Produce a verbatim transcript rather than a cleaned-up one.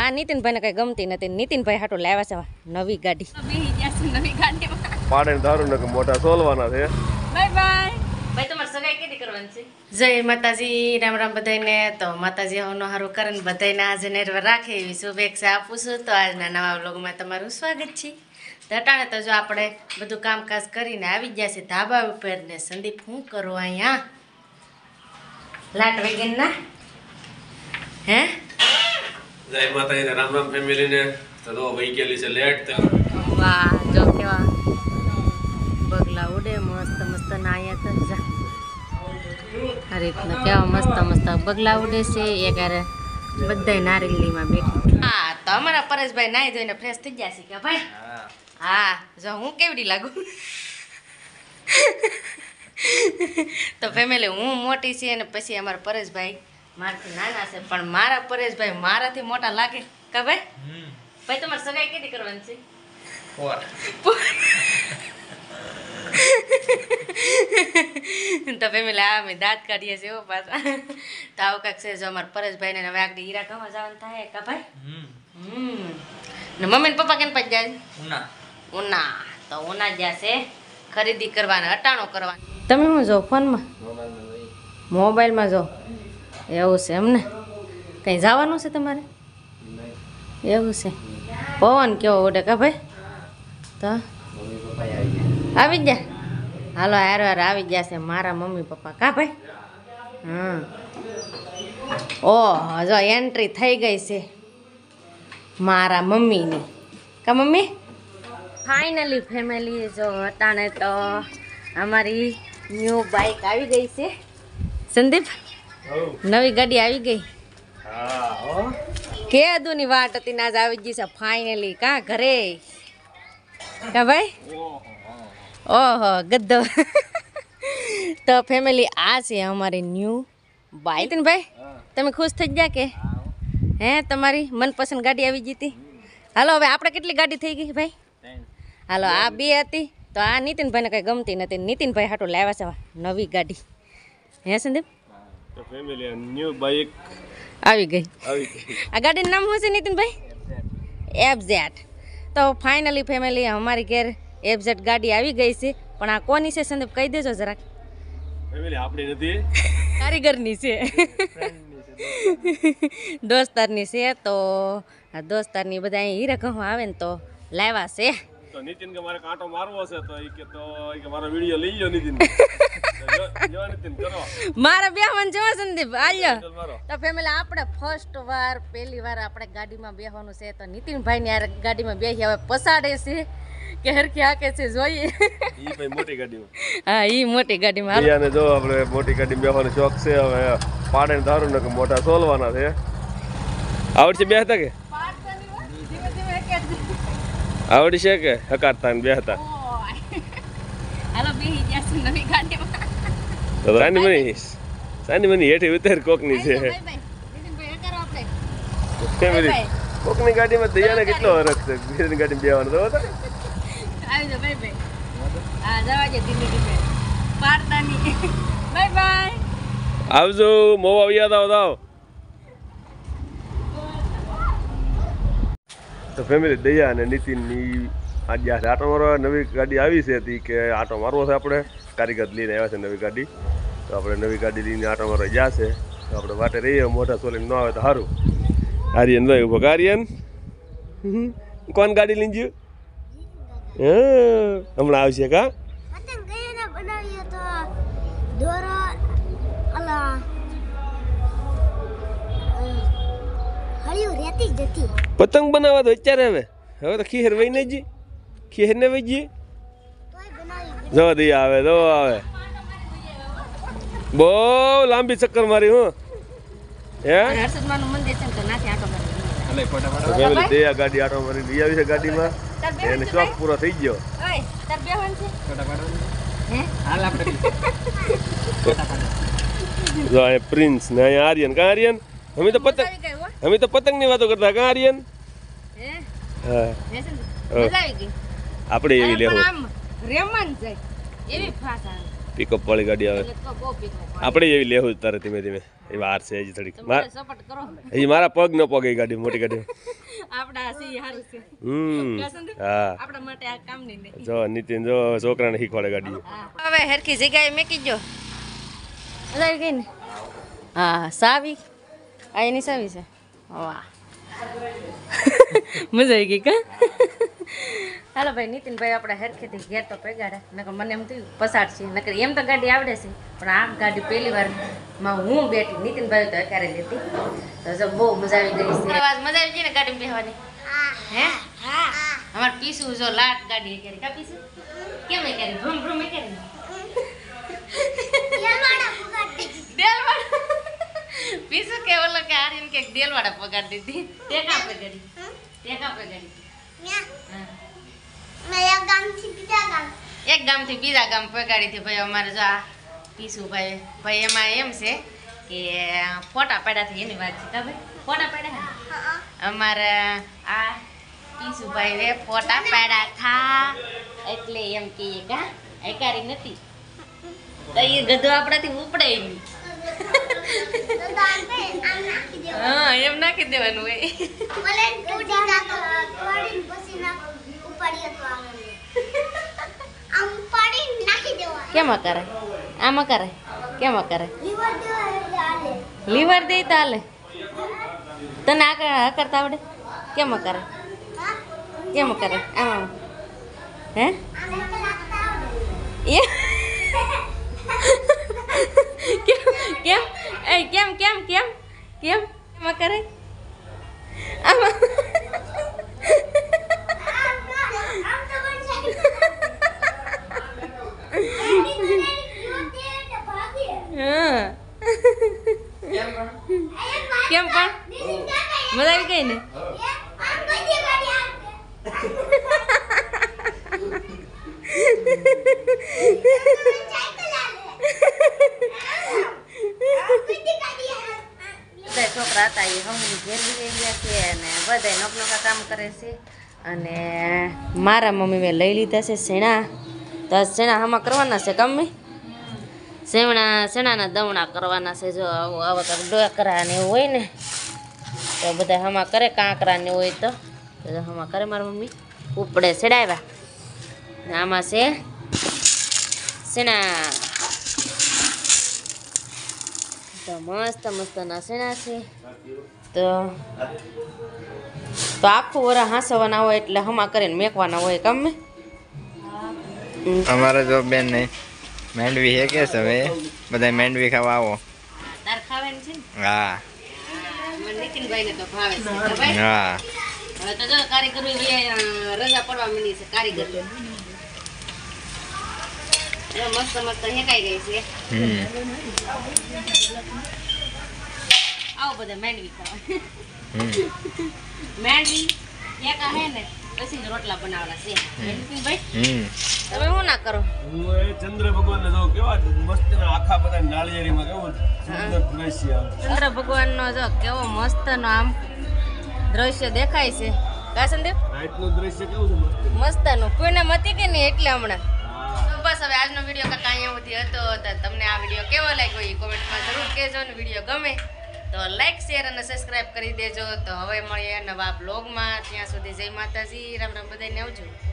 આ નીતિનભાઈને કઈ ગમતી નથી. નીતિનભાઈ હાટો લાવ્યા છે નવી ગાડી. બેહી ગયા છે નવી ગાડીમાં. પાડે ધારું ને મોટા સોલવાના છે. Bye bye. ભાઈ તમારે સગાઈ કેદી કરવાની છે? જય માતાજી, રામ રામ બધાને. તો માતાજી હવનો હારું કરે ને બધાને આજે નેરવા રાખે એવી શુભેચ્છા આપું છું. તો આજના નવા વ્લોગમાં તમારું સ્વાગત છે. દટાણે તો જો આપણે બધું કામકાજ કરીને આવી ગયા છે ધાબા ઉપર ને સંદીપ શું કરો અહીંયા લાટ વગેરે ના હે જય માતાજી, રામ રામ ફેમિલી ને. તો દો ભાઈ કેલી છે લેટ. વાહ જો કેવા બગલા ઉડે મસ્ત મસ્ત ના અહીંયા તો જા આ રીતના કેવા મસ્ત મસ્ત બગલા ઉડે છે. એક હારે બધાય નારેલીમાં બેઠી. હા તો અમારા પરેશભાઈ નાહી ધોઈને ફ્રેશ થઈ ગયા છે કે ભાઈ? હા જો હું કેવડી લાગુ. તો ફેમિલી હું મોટી છે અને પછી અમારા પરેશભાઈ મારાથી નાના છે, પણ મારા પરેશભાઈ મારાથી મોટા લાગે કે ભાઈ? ભાઈ તમારે સગાઈ કેદી કરવાની છે? તો ફેમિલી આ અમે દાંત કાઢીએ છીએ એવો પાછા. તો આવું કાંક છે. જો અમારા પરેશભાઈને હવે આગળ હીરા ગામમાં જવાનું થાય કા ભાઈ? હમ ને મમ્મી ને પપ્પા કેમ પછી જાય? ઉના. ઉના તો ઉના જશે ખરીદી કરવાના, અટાણો કરવાના. તમે શું જો ફોનમાં? મોબાઈલમાં જો. એવું છે એમને? કંઈ જવાનું છે તમારે? એવું છે. પવન કેવો ઉડે કા ભાઈ? તો આવી ગયા. હાલો હાર હાર આવી ગયા છે મારા મમ્મી પપ્પા કા ભાઈ? હા ઓહ જો એન્ટ્રી થઈ ગઈ છે મારા મમ્મીની કા મમ્મી? ફાઇનલી ફેમિલી જો અટાણે તો અમારી ન્યૂ બાઇક આવી ગઈ છે. સંદીપ નવી ગાડી આવી ગઈ. કે અદુની વાટ હતી ને આજ આવી ગઈ છે ફાઇનલી કા ઘરે કા ભાઈ? ઓહો ગદ્દો. તો ફેમિલી આ છે અમારી ન્યૂ બાઇક. ભાઈ તમે ખુશ થઈ ગયા કે હે? તમારી મનપસંદ ગાડી આવી ગઈ હતી. હાલો હવે આપણે કેટલી ગાડી થઈ ગઈ ભાઈ? હાલો આ બે હતી તો આ નીતિનભાઈને કઈ ગમતી નથી. નીતિનભાઈ હાટો લાવ્યા છે નવી ગાડી. હે સંદીપ? તો ફેમિલી ન્યુ બાઇક આવી ગઈ. આવી ગઈ. આ ગાડીનું નામ શું છે નીતિનભાઈ? F Z. તો ફાઇનલી ફેમિલી અમારી ઘેર એફ ઝેડ ગાડી આવી ગઈ છે. પણ આ કોની છે સંદીપ કહી દેજો જરાક. ફેમિલી આપણી નથી, કારીગરની છે, દોસ્તારની છે. તો આ દોસ્તારની બધા અહીં હીરા ઘઉં આવે ને તો લાવ્યા છે. તો નીતિન કે મારે કાંટો મારવો છે તો ઈ કે તો ઈ કે મારો વિડિયો લઈ લ્યો નીતિન. જો નીતિન કરો મારા બેહવાનું છે સંદીપ આલ્યો. તો ફેમિલી આપણે ફર્સ્ટ વાર પહેલી વાર આપણે ગાડીમાં બેહવાનું છે. તો નીતિનભાઈ ને યાર ગાડીમાં બેસી હવે પસાડે છે કે હરખી હાકે છે જોઈએ. ઈ ભાઈ મોટી ગાડીમાં. હા ઈ મોટી ગાડીમાં. ઈયાને જો આપણે મોટી ગાડીમાં બેસવાનો શોખ છે. હવે પાડે ધારું ને કે મોટા સોલવાના છે. આવડશે બેહતા કે? આવડી છે કે હકારતા ને બેહતા? હાલો બેહી ગયા છે નવી ગાડીમાં. તો સાની મની સાની મની હેઠે ઉતર કોકની છે. ફેમિલી કોકની ગાડીમાં દયાને કેટલો હરખ છે. બીજાની ગાડીમાં બેહવાનો તો હતા. આવી જાવ બાય બાય. હા જવા દે ધીમે ધીમે પાડતાની. Bye bye. આવજો મોવા યાદ આવો આવો. તો ફેમિલી દયા અને નીતિનની આજે આટો મારવા નવી ગાડી આવી છે હતી કે આટો મારવો છે. આપણે કારીગર લઈને આવ્યા છે નવી ગાડી. તો આપણે નવી ગાડી લઈને આટો મારવા ગયા છે. તો આપણે વાટે રહીએ મોટા સોલીને ન આવે તો સારું. આર્યન ભાઈ ઉભો. આર્યન કોણ ગાડી લઈને ગયું? હા હમણાં આવશે કા? પતંગ બનાવવા તો અત્યારે હવે હવે તો ખીર વહી નહીં જી. ખીર ને વહી જઈએ જો દી આવે જો આવે. બહુ લાંબી ચક્કર મારી હું હે હર્ષદમાનું મંદિર છે તો નાથી આટો મારી. ફેમિલી દયા ગાડી આટો મારી લઈ આવી છે ગાડીમાં. એને શોખ પૂરો થઈ ગયો. ઓય તાર બેહવાનું છે ફોટા પાડવાનું હે? હાલ આપણે જો આ પ્રિન્સ ને અહીંયા આર્યન. કા આર્યન? અમે તો પતંગ અમે તો પતંગ ની વાતો કરતા. કા આર્યન? હે હા મજા આવી ગઈ. આપણે એવી લેવું આમ રેમન જાય એવી ફાસ આવે. પિકઅપ વાળી ગાડી આવે આપણે એવી લેવું જ તારે ધીમે ધીમે એ વાર છે હજી થોડીક સપોર્ટ કરો હજી મારા પગ ન પગે ગાડી મોટી ગાડી આપડા સી હારું છે હમ હા આપડા માટે આ કામ નહીં જો નીતિન જો છોકરાને શીખવાડે ગાડી હવે હરખી જગ્યાએ મેકી જો મજા આવી ગઈ ને હા સાવી આ એની સાવી છે વાહ મજા આવી ગઈ કા હાલો ભાઈ નીતિનભાઈ આપણે હરખેથી ઘેર તો પેગાડે નકર મને એમ થયું પસાડ છે નકર એમ તો ગાડી આવડે છે પણ આ ગાડી પહેલી વાર માં હું બેઠી નીતિનભાઈ તો ક્યારે લેતી તો જો બહુ મજા આવી ગઈ છે આવાજ મજા આવી ગઈ ને ગાડીમાં બેહવાની હે હા અમાર પીસુ જો લાટ ગાડી કરી કા પીસુ કેમ એ કરી ભ્રુમ ભ્રુમ એ કરી દેલવાડા પગાડી દેલવાડા પીસુ કે ઓલો કે આરીન કે દેલવાડા પગાડી દીધી ટેકા પે ગડી ટેકા પે ગડી હા એક ગામથી બીજા ગામ એક ગામથી બીજા ગામ પગાડી હતી ભાઈ અમારે જો આ પીસુભાઈ ભાઈ એમાં એમ છે કે ફોટા પાડ્યાથી એની વાત છે ભાઈ ફોટા પાડ્યા અમારે આ પીસુભાઈ રે ફોટા પાડ્યા થા એટલે એમ કહીએ કા એકારી નથી તો એ ગધું આપણાથી ઉપડે નહીં હા એમ નાખી દેવાનું હોય કેમ કરે આમાં કરે કેમ કરે લીવર દે તો હાલે તને આ કરતા આવડે કેમ કરે કેમ કરે આમાં હે કેમ એ કેમ કેમ કેમ કેમ કેમ કરે આમાં કેમ પણ મજા આવી ગઈ ને બધા છોકરા હતા એ હમણાં ઘેર બી ગયા છે અને બધા નોક નોકા કામ કરે છે અને મારા મમ્મી મેં લઈ લીધા છે શેણા તો શેણા હમણાં કરવાના છે ગમે સેવણા સેણાના દવણા કરવાના છે જો આવું આવા કંઈક ડોકરા ને એવું હોય ને તો બધા હમા કરે કાંકરા ને હોય તો હમા કરે મારી મમ્મી ઉપડે સેડાવ્યા ને આમાં છે સેણા તો મસ્ત મસ્તના સેણા છે તો તો આખું વરા હાંસવાના હોય એટલે હમા કરીને મેકવાના હોય ગમે અમારે જો બેન નહીં મેંડવી હે કે છે હવે બધા મેંડવી ખાવા આવો તાર ખાવાની છે ને હા મને નીતિનભાઈને તો ભાવે છે ભાઈ હા હવે તો જો કારીગર રજા પડવા માંડી છે કારીગર મસ્ત મસ્ત હેકાઈ ગઈ છે હમ આવો બધા મેંડવી ખાવા હમ મેંડવી એકા હે ને પછી જ રોટલા બનાવવાના છે નીતિનભાઈ હમ તમે શું ના કરો હું એ ચંદ્ર ભગવાનને જો કેવા મસ્ત આખા બધા નાળિયેરીમાં કેવું સુંદર દ્રશ્ય આવે ચંદ્ર ભગવાનનો જો કેવો મસ્તનો આમ દ્રશ્ય દેખાય છે કા સંદીપ રાતનું દ્રશ્ય કેવું છે મસ્ત મસ્તનું પૂનમ હતી કે નહીં એટલે હમણાં બસ હવે આજનો વિડીયો કાંઈ અહીંયા સુધી હતો તો તમને આ વિડીયો કેવો લાગ્યો એ કોમેન્ટમાં જરૂર કહેજો ને વિડીયો ગમે તો લાઈક શેર અને સબસ્ક્રાઈબ કરી દેજો તો હવે મળીએ નવા બ્લોગમાં ત્યાં સુધી જય માતાજી રામ રામ બધાને આવજો